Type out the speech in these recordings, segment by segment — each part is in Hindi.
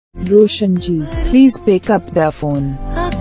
Roshan ji, please pick up the phone.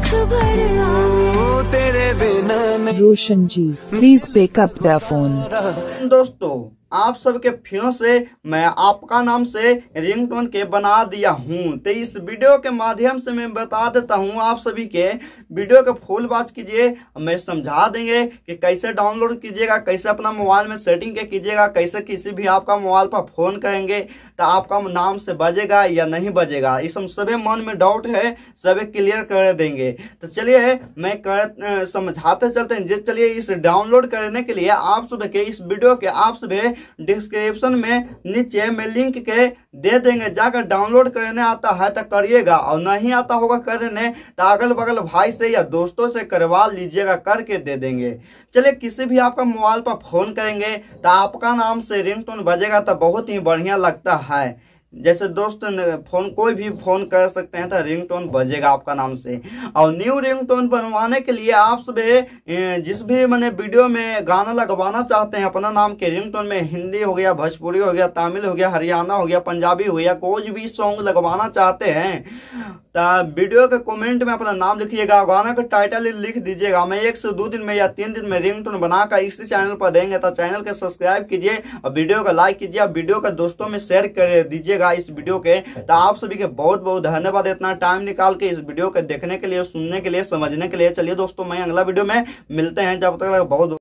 Roshan ji, please pick up the phone. दोस्तों, आप सबके फिर से मैं आपका नाम से रिंगटोन के बना दिया हूं। तो इस वीडियो के माध्यम से मैं बता देता हूं आप सभी के वीडियो को फुल वॉच कीजिए। मैं समझा देंगे कि कैसे डाउनलोड कीजिएगा, कैसे अपना मोबाइल में सेटिंग के कीजिएगा, कैसे किसी भी आपका मोबाइल पर फोन करेंगे तो आपका नाम से बजेगा या नहीं बजेगा। इस सभी मन में डाउट है, सभी क्लियर कर देंगे। तो चलिए मैं समझाते चलते हैं। चलिए इस डाउनलोड करने के लिए आप सभी के इस वीडियो के आप सभी डिस्क्रिप्शन में नीचे में लिंक के दे देंगे। जाकर डाउनलोड करने आता है तो करिएगा, और नहीं आता होगा करने तो अगल बगल भाई से या दोस्तों से करवा लीजिएगा, करके दे देंगे। चलिए किसी भी आपका मोबाइल पर फोन करेंगे तो आपका नाम से रिंगटोन बजेगा तो बहुत ही बढ़िया लगता है। जैसे दोस्त फोन कोई भी फोन कर सकते हैं तो रिंगटोन बजेगा आपका नाम से। और न्यू रिंगटोन बनवाने के लिए आप सब जिस भी मैंने वीडियो में गाना लगवाना चाहते हैं अपना नाम के रिंगटोन में, हिंदी हो गया, भोजपुरी हो गया, तमिल हो गया, हरियाणा हो गया, पंजाबी हो गया, कोई भी सॉन्ग लगवाना चाहते हैं तो वीडियो के कमेंट में अपना नाम लिखिएगा, गाना का टाइटल लिख दीजिएगा। मैं 1 से 2 दिन में या 3 दिन में रिंगटोन बनाकर इसी चैनल पर देंगे। तो चैनल के सब्सक्राइब कीजिए और वीडियो को लाइक कीजिए और वीडियो का दोस्तों में शेयर कर दीजिएगा इस वीडियो के। तो आप सभी के बहुत बहुत धन्यवाद इतना टाइम निकाल के इस वीडियो को देखने के लिए, सुनने के लिए, समझने के लिए। चलिए दोस्तों, मैं अगला वीडियो में मिलते हैं, जब तक बहुत